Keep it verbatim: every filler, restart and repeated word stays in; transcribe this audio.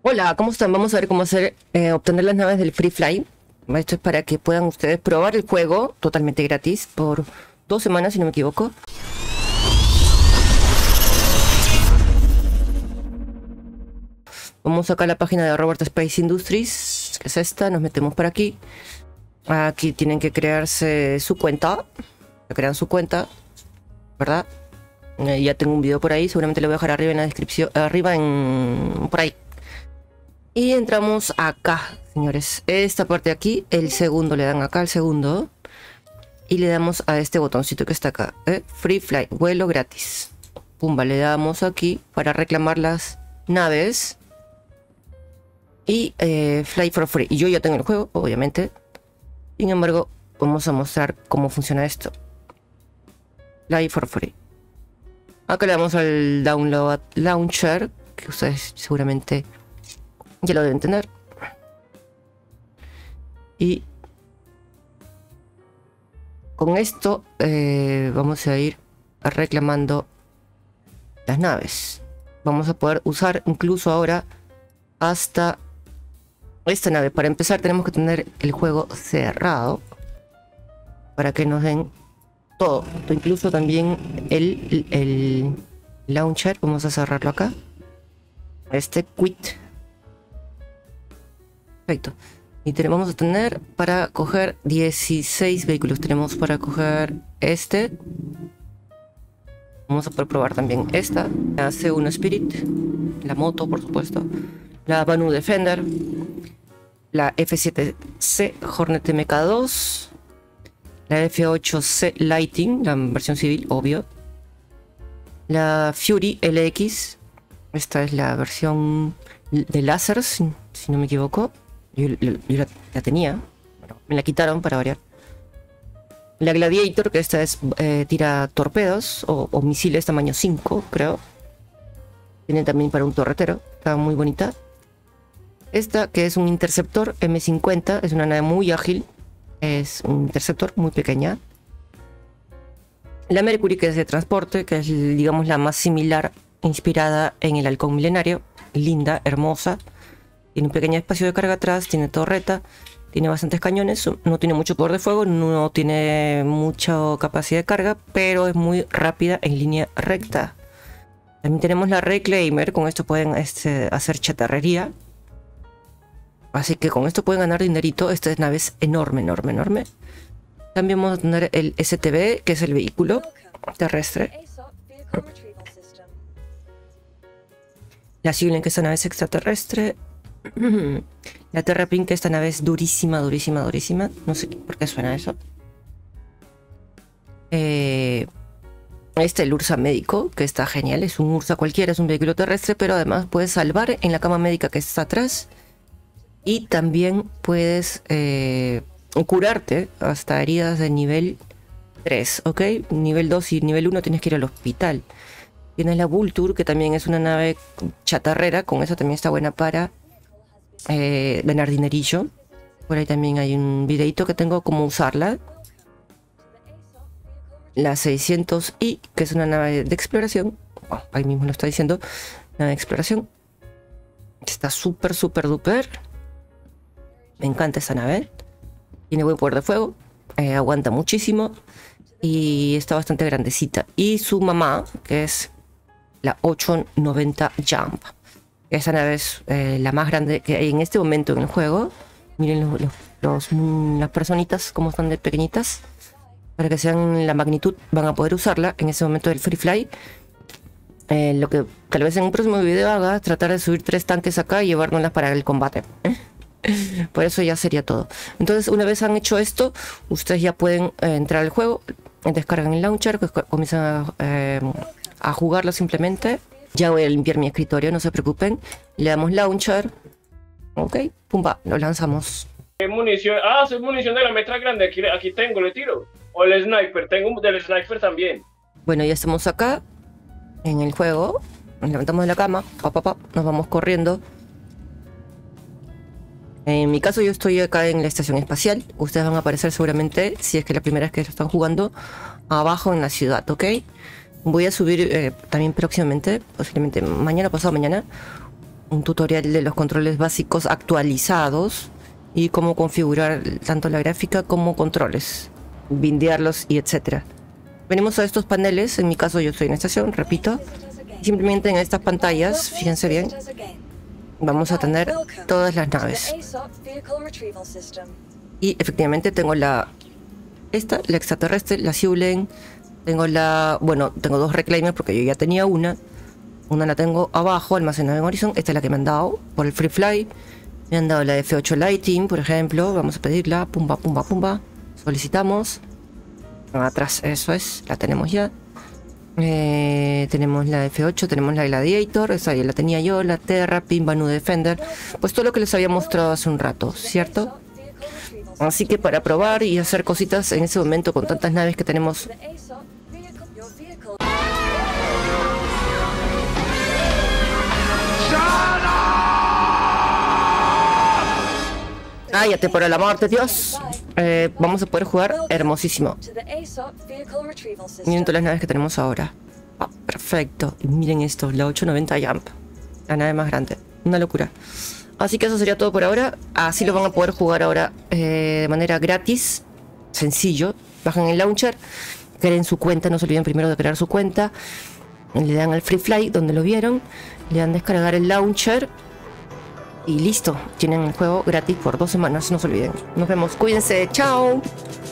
Hola, ¿cómo están? Vamos a ver cómo hacer eh, obtener las naves del Free Fly. Esto es para que puedan ustedes probar el juego totalmente gratis por dos semanas, si no me equivoco. Vamos acá a la página de Robert Space Industries, que es esta. Nos metemos por aquí. Aquí tienen que crearse su cuenta. Crean su cuenta, ¿verdad? Eh, ya tengo un video por ahí, seguramente lo voy a dejar arriba en la descripción, arriba en por ahí. Y entramos acá, señores. Esta parte de aquí, el segundo, le dan acá al segundo. Y le damos a este botoncito que está acá, ¿eh? Free Fly, vuelo gratis. Pumba, le damos aquí para reclamar las naves. Y eh, Fly for Free. Y yo ya tengo el juego, obviamente. Sin embargo, vamos a mostrar cómo funciona esto. Fly for Free. Acá le damos al Download Launcher, que ustedes seguramente ya lo deben tener. Y con esto eh, vamos a ir reclamando las naves. Vamos a poder usar incluso ahora hasta esta nave. Para empezar tenemos que tener el juego cerrado para que nos den todo, incluso también el, el launcher. Vamos a cerrarlo acá, este quit. Perfecto. Y tenemos, vamos a tener para coger dieciséis vehículos. Tenemos para coger este. Vamos a poder probar también esta, la C uno Spirit, la moto por supuesto, la Banu Defender, la F siete C Hornet M K dos, la F ocho C Lighting, la versión civil, obvio, la Fury L X, esta es la versión de láser, si, si no me equivoco. Yo, yo, yo la, la tenía, bueno, me la quitaron para variar. La Gladiator, que esta es eh, tira torpedos o, o misiles tamaño cinco, creo. Tiene también para un torretero, está muy bonita. Esta, que es un interceptor M cincuenta, es una nave muy ágil. Es un interceptor muy pequeña. La Mercury, que es de transporte, que es, digamos, la más similar, inspirada en el Halcón Milenario. Linda, hermosa. Tiene un pequeño espacio de carga atrás, tiene torreta, tiene bastantes cañones, no tiene mucho poder de fuego, no tiene mucha capacidad de carga, pero es muy rápida en línea recta. También tenemos la Reclaimer, con esto pueden este, hacer chatarrería. Así que con esto pueden ganar dinerito. Esta nave es enorme, enorme, enorme. También vamos a tener el S T B, que es el vehículo terrestre. La Sibilen, que esta nave es extraterrestre. La Terrapin, que esta nave es durísima, durísima, durísima. No sé por qué suena eso. Eh, este, el Ursa médico, que está genial. Es un Ursa cualquiera, es un vehículo terrestre, pero además puedes salvar en la cama médica que está atrás. Y también puedes eh, curarte hasta heridas de nivel tres, ¿ok? Nivel dos y nivel uno tienes que ir al hospital. Tienes la Vulture, que también es una nave chatarrera. Con eso también está buena para Eh, ganar dinerillo. Por ahí también hay un videito que tengo cómo usarla. La seiscientos i, que es una nave de exploración. Oh, ahí mismo lo está diciendo. Nave de exploración. Está súper, súper, duper. Me encanta esa nave. Tiene buen poder de fuego. Eh, aguanta muchísimo. Y está bastante grandecita. Y su mamá, que es la ochocientos noventa Jump. Esta nave es eh, la más grande que hay en este momento en el juego. Miren los, los, los, las personitas como están de pequeñitas. Para que sean la magnitud, van a poder usarla en ese momento del Free Fly. Eh, lo que tal vez en un próximo video haga, tratar de subir tres tanques acá y llevárnoslas para el combate. Por eso ya sería todo. Entonces, una vez han hecho esto, ustedes ya pueden eh, entrar al juego, descargan el launcher, que comienzan a, eh, a jugarlo simplemente. Ya voy a limpiar mi escritorio, no se preocupen. Le damos launcher. Ok, pumba, lo lanzamos. ¿Qué munición? Ah, es munición de la metra grande. Aquí, aquí tengo, le tiro. O el sniper, tengo del sniper también. Bueno, ya estamos acá en el juego. Nos levantamos de la cama, pa, pa, pa, nos vamos corriendo. En mi caso yo estoy acá en la estación espacial. Ustedes van a aparecer seguramente, si es que la primera vez que lo están jugando, abajo en la ciudad, ¿ok? Voy a subir eh, también próximamente, posiblemente mañana, pasado mañana, un tutorial de los controles básicos actualizados y cómo configurar tanto la gráfica como controles, bindearlos y etcétera. Venimos a estos paneles, en mi caso yo estoy en estación, repito, simplemente en estas pantallas, fíjense bien, vamos a tener todas las naves. Y efectivamente tengo la esta, la extraterrestre, la Siulen, tengo la, bueno, tengo dos reclaimers porque yo ya tenía una. Una la tengo abajo, almacenada en Horizon. Esta es la que me han dado por el Free Fly. Me han dado la F ocho Lighting, por ejemplo. Vamos a pedirla. Pumba, pumba, pumba. Solicitamos. Atrás, eso es. La tenemos ya. Eh, tenemos la F ocho, tenemos la Gladiator. Esa ya la tenía yo. La Terrapin, Banu Defender. Pues todo lo que les había mostrado hace un rato, ¿cierto? Así que para probar y hacer cositas en ese momento con tantas naves que tenemos... Cállate por el amor de Dios. Eh, vamos a poder jugar hermosísimo. Miren todas las naves que tenemos ahora. Ah, perfecto. Y miren esto, la ochocientos noventa Jump. La nave más grande. Una locura. Así que eso sería todo por ahora. Así lo van a poder jugar ahora eh, de manera gratis. Sencillo. Bajan el launcher. Creen su cuenta. No se olviden primero de crear su cuenta. Le dan al Free Fly donde lo vieron. Le dan descargar el launcher. Y listo, tienen el juego gratis por dos semanas, no se olviden. Nos vemos, cuídense, chao.